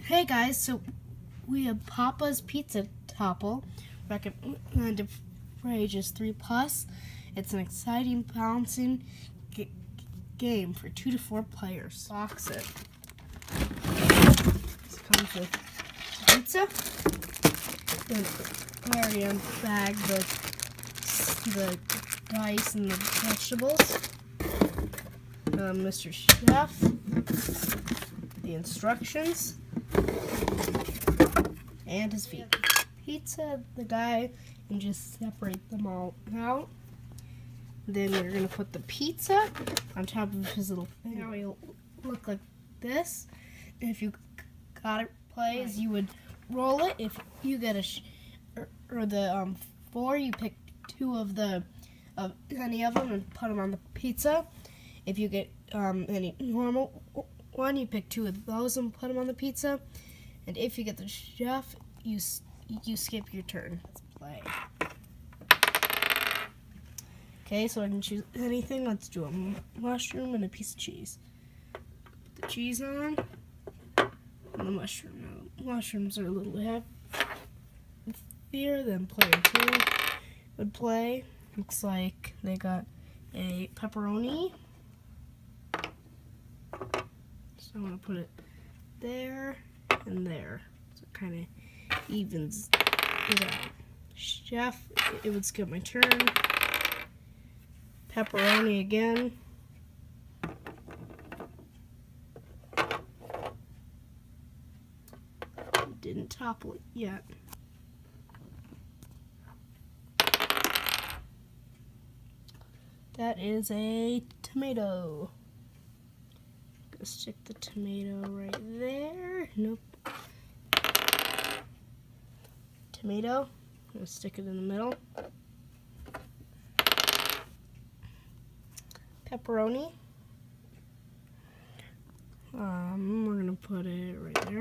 Hey guys, so we have Papa's Pizza Topple, recommended for ages 3+. It's an exciting, balancing game for 2 to 4 players. Box it. This comes with pizza. Then I already unbagged the rice and the vegetables. Mr. Chef, the instructions, and his feet. Pizza, the guy can just separate them all out. Then you're gonna put the pizza on top of his little thing. Now he'll look like this. And if you got it plays, you would roll it. If you get the 4, you pick 2 of any of them and put them on the pizza. If you get any normal one, you pick 2 of those and put them on the pizza. And if you get the chef, you skip your turn. Let's play. Okay, so I can choose anything. Let's do a mushroom and a piece of cheese. Put the cheese on and the mushroom. Now, mushrooms are a little heavier than player 2 would play. Looks like they got a pepperoni. So I'm going to put it there and there. So it kind of evens it out. Chef, it would skip my turn. Pepperoni again. Didn't topple it yet. That is a tomato. Gonna stick the tomato right there. Nope. Tomato. Gonna stick it in the middle. Pepperoni. We're gonna put it right there.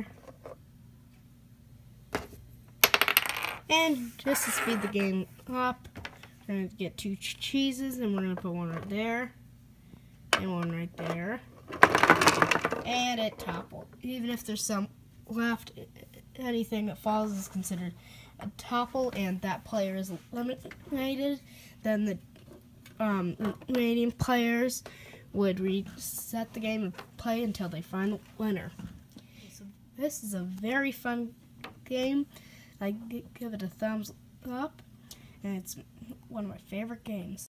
And just to speed the game up, we're gonna get 2 cheeses, and we're gonna put one right there and one right there. And it toppled. Even if there's some left, anything that falls is considered a topple, and that player is eliminated. Then the remaining players would reset the game and play until they find the winner. So this is a very fun game. I give it a thumbs up, and it's one of my favorite games.